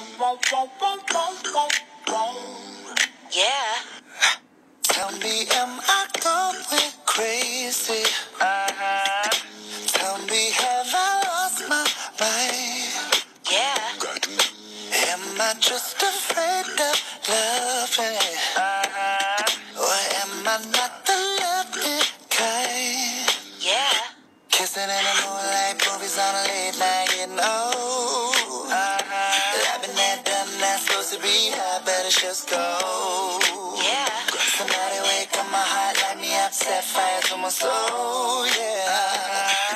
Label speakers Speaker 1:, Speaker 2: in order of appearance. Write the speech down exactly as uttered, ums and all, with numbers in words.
Speaker 1: Yeah. Tell me, am I going crazy? Uh-huh. Tell me, have I lost my mind? Yeah. Am I just afraid of loving? Uh-huh. Or am I not the loving kind? Yeah. Kissing in the moonlight, movies on a late night, getting old. Uh-huh. I've been there, done that, supposed to be high, better just go. Yeah. Somebody wake up my heart, light me up, set fire to my soul, yeah. Uh-huh.